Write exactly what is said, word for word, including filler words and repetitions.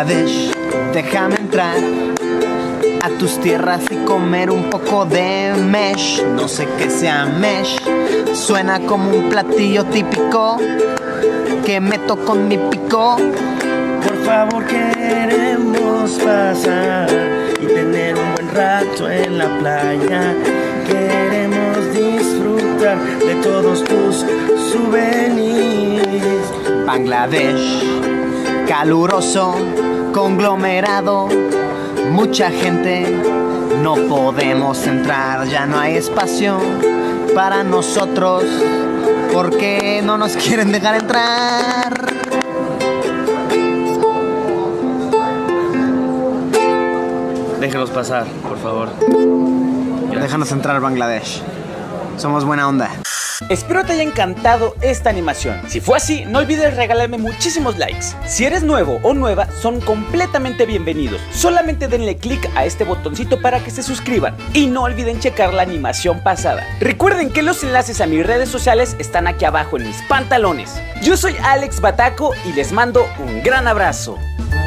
Bangladesh, déjame entrar a tus tierras y comer un poco de mesh. No sé qué sea mesh, suena como un platillo típico que meto con mi pico. Por favor, queremos pasar y tener un buen rato en la playa. Queremos disfrutar de todos tus souvenirs. Bangladesh, caluroso, conglomerado, mucha gente, no podemos entrar, ya no hay espacio para nosotros, porque no nos quieren dejar entrar. Déjenos pasar, por favor. Gracias. Déjanos entrar, Bangladesh. Somos buena onda. Espero te haya encantado esta animación. Si fue así, no olvides regalarme muchísimos likes. Si eres nuevo o nueva, son completamente bienvenidos. Solamente denle click a este botoncito para que se suscriban. Y no olviden checar la animación pasada. Recuerden que los enlaces a mis redes sociales están aquí abajo en mis pantalones. Yo soy Alex Bataco y les mando un gran abrazo.